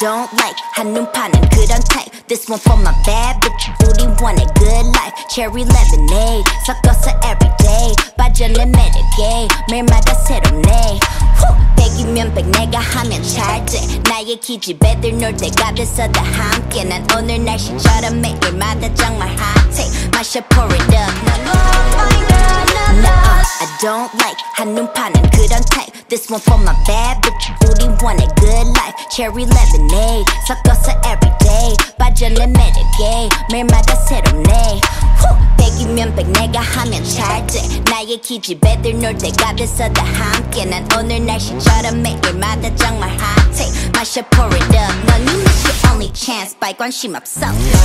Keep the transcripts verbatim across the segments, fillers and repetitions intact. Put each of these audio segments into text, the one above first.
don't like 한눈파는 그런 type. This one for my bad bitch. 우리 원해 good life. Cherry lemonade 섞어서 everyday. 빠져내 매력에 매일마다 새롭네. 백이면 백 내가 하면 잘돼. 나의 기집애들 놀 때가 됐어 다 함께. 난 오늘 날씨처럼 매일마다 정말 핫해. 마셔 pour it up. Nuh-uh, I don't like 한눈파는 그런 type. This one for my bad bitch. 우리 원해 good life. Cherry lemonade 섞어서 everyday. 빠져내 매력에 매일마다 새롭네. 백이면 백 내가 하면 잘돼. 나의 기집애들 놀 때가 됐어 다 함께. 난 오늘 날씨처럼 매일마다 정말 핫해. 마셔 pour it up. 넌 이 맛이 only chance. 발 관심 없어.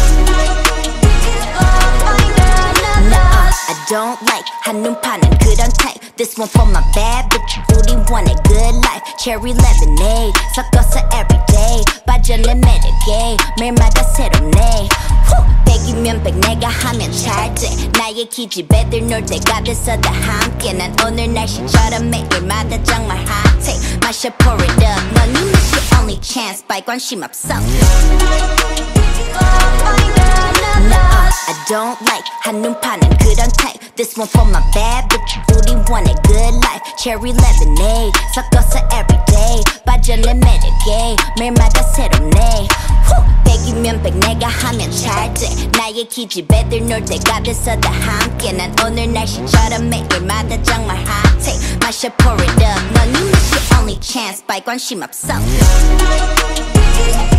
Nuh-uh, I don't like 한눈파는 그런 type. This one for my bad bitch. 우리 원해 good life. Cherry lemonade 섞어서 everyday. 빠져내 매력에 매일마다 새롭네. 백이면 백 내가 하면 잘돼. 나의 기집애들 놀 때가 됐어 다 함께. 난 오늘 날씨처럼 매일마다 정말 핫해. 마셔 pour it up. 넌 이 맛이 only chance. 발 관심 없어. Nuh-uh, I don't like 한눈파는 그런 type. This one for my bad bitch. 우리 원해 good life. Cherry lemonade 섞어서 everyday. 빠져내 매력에 매일마다 새롭네. 백이면 백 내가 하면 잘돼. 나의 기집애들 놀 때가 됐어 다 함께. 난 오늘 날씨처럼 매일마다 정말 핫해. 마셔 pour it up. 넌 이 맛이 only chance. 발 관심 없어.